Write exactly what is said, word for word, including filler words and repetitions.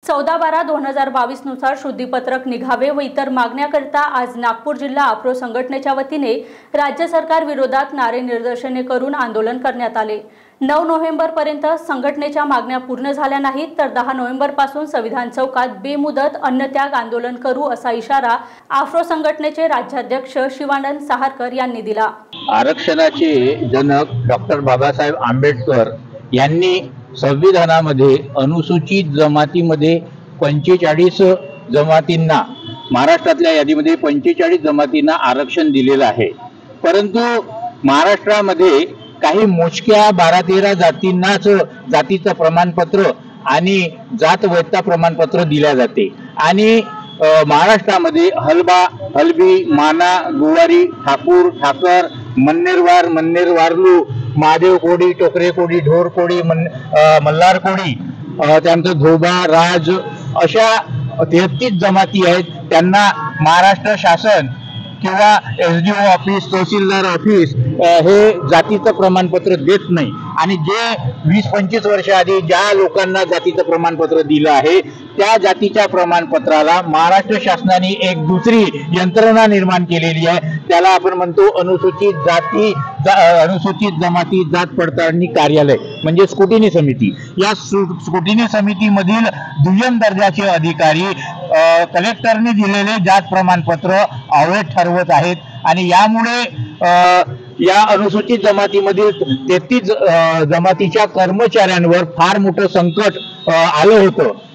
चौदा बारा दोन हजार बावीस नुसार शुद्धीपत्रक निघावे व इतर मागण्याकरिता आज नागपूर जिल्हा आफ्रो संघटनेच्या वतीने राज्य सरकार विरोधात नारे निदर्शने करून आंदोलन करण्यात आले। नऊ नोव्हेंबर पर्यंत संघटनेच्या मागण्या पूर्ण झाल्या नाहीत तर दहा नोव्हेंबर पासून संविधान चौकात बेमुदत अन्नत्याग आंदोलन करू असा इशारा आफ्रो संघटनेचे राज्याध्यक्ष शिवानंद सहारकर यांनी दिला। आरक्षणाचे जनक डॉक्टर बाबासाहेब आंबेडकर यांनी संविधानामध्ये अनुसूचित जमातीमध्ये पंचेचाळीस जमातींना महाराष्ट्रातल्या यादीमध्ये पंचेचाळीस जमातींना आरक्षण दिलेलं आहे। परंतु महाराष्ट्रामध्ये काही मोजक्या बारा तेरा जातींनाच जातीचं प्रमाणपत्र आणि जात वैधता प्रमाणपत्र दिले जाते आणि महाराष्ट्रामध्ये हलबा हलबी माना गुवारी ठाकूर ठाकर मन्नेरवार मन्नेर वारलू महादेव कोडी टोकरे कोडी ढोर कोडी मन मल्हार कोडी त्यानंतर धोबा राज अशा तेहतीस जमाती आहेत। त्यांना महाराष्ट्र शासन किंवा एसडीओ ऑफिस तहसीलदार ऑफिस हे जातीचं प्रमाणपत्र देत नाही आणि जे वीस पंचवीस वर्ष आधी ज्या लोकांना जातीचं प्रमाणपत्र दिलं आहे त्या जातीच्या प्रमाणपत्राला महाराष्ट्र शासनाने एक दुसरी यंत्रणा निर्माण केलेली आहे। त्याला आपण म्हणतो अनुसूचित जाती अनुसूचित जमाती जात पडताळणी कार्यालय म्हणजे स्क्रुटिनी समिती। या स्क्रुटिनी समितीमधील दुय्यम दर्जाचे अधिकारी कलेक्टरने दिलेले जात प्रमाणपत्र अवैध ठरवत आहेत आणि यामुळे या अनुसूचित जमातीमधील तेहतीस जमातीच्या कर्मचाऱ्यांवर फार मोठं संकट आलं होतं।